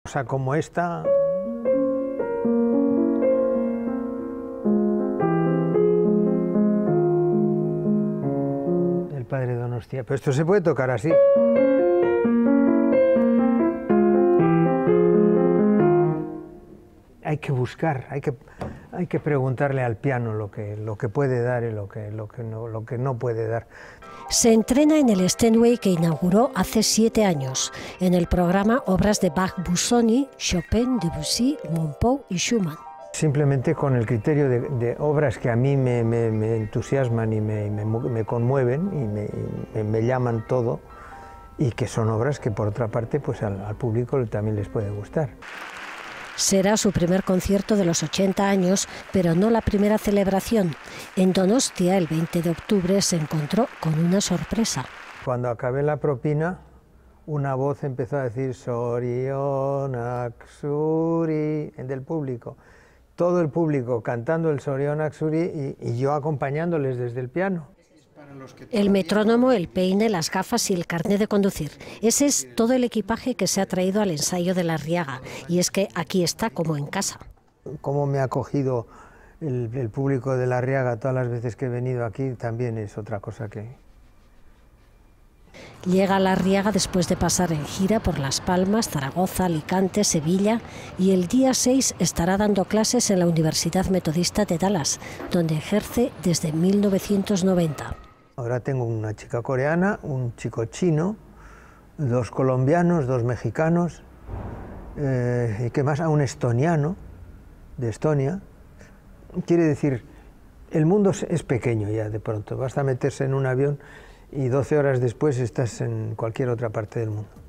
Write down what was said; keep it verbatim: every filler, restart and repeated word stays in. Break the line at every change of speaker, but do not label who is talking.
O sea, como esta... El padre Donostia. Pero esto se puede tocar así. Hay que buscar, hay que, hay que preguntarle al piano lo que, lo que puede dar y lo que, lo, que no, lo que no puede dar.
Se entrena en el Steinway que inauguró hace siete años, en el programa obras de Bach, Busoni, Chopin, Debussy, Montpou y Schumann.
Simplemente con el criterio de, de obras que a mí me, me, me entusiasman y me, me, me conmueven y me, me, me llaman todo, y que son obras que por otra parte pues al, al público también les puede gustar.
Será su primer concierto de los ochenta años, pero no la primera celebración. En Donostia, el veinte de octubre, se encontró con una sorpresa.
Cuando acabé la propina, una voz empezó a decir Zorionak Zuri del público. Todo el público cantando el Zorionak Zuri y, y yo acompañándoles desde el piano.
El metrónomo, el peine, las gafas y el carnet de conducir. Ese es todo el equipaje que se ha traído al ensayo de La Arriaga. Y es que aquí está como en casa.
Cómo me ha acogido el, el público de La Arriaga todas las veces que he venido aquí también es otra cosa que...
Llega a La Arriaga después de pasar en gira por Las Palmas, Zaragoza, Alicante, Sevilla, y el día seis estará dando clases en la Universidad Metodista de Dallas, donde ejerce desde mil novecientos noventa.
Ahora tengo una chica coreana, un chico chino, dos colombianos, dos mexicanos, eh, y qué más, a un estoniano de Estonia. Quiere decir, el mundo es pequeño ya de pronto, basta meterse en un avión y doce horas después estás en cualquier otra parte del mundo.